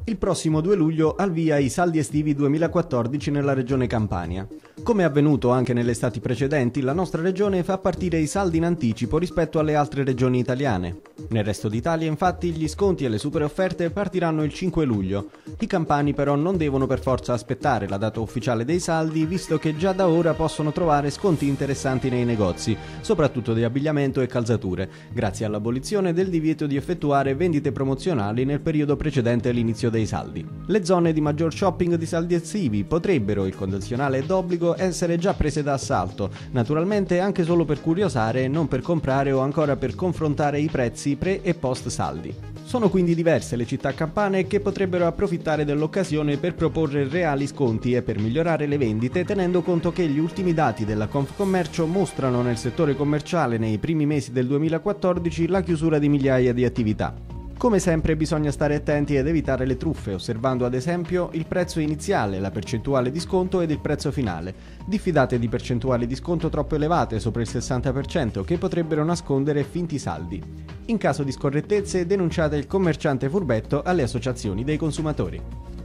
Il prossimo 2 luglio al via i saldi estivi 2014 nella regione Campania. Come avvenuto anche nelle estati precedenti, la nostra regione fa partire i saldi in anticipo rispetto alle altre regioni italiane. Nel resto d'Italia, infatti, gli sconti e le super offerte partiranno il 5 luglio. I campani però non devono per forza aspettare la data ufficiale dei saldi, visto che già da ora possono trovare sconti interessanti nei negozi, soprattutto di abbigliamento e calzature, grazie all'abolizione del divieto di effettuare vendite promozionali nel periodo precedente all'inizio dei saldi. Le zone di maggior shopping di saldi estivi potrebbero, il condizionale è d'obbligo, essere già prese d'assalto, naturalmente anche solo per curiosare e non per comprare o ancora per confrontare i prezzi pre e post saldi. Sono quindi diverse le città campane che potrebbero approfittare dell'occasione per proporre reali sconti e per migliorare le vendite, tenendo conto che gli ultimi dati della Confcommercio mostrano nel settore commerciale nei primi mesi del 2014 la chiusura di migliaia di attività. Come sempre bisogna stare attenti ed evitare le truffe, osservando ad esempio il prezzo iniziale, la percentuale di sconto ed il prezzo finale. Diffidate di percentuali di sconto troppo elevate, sopra il 60%, che potrebbero nascondere finti saldi. In caso di scorrettezze denunciate il commerciante furbetto alle associazioni dei consumatori.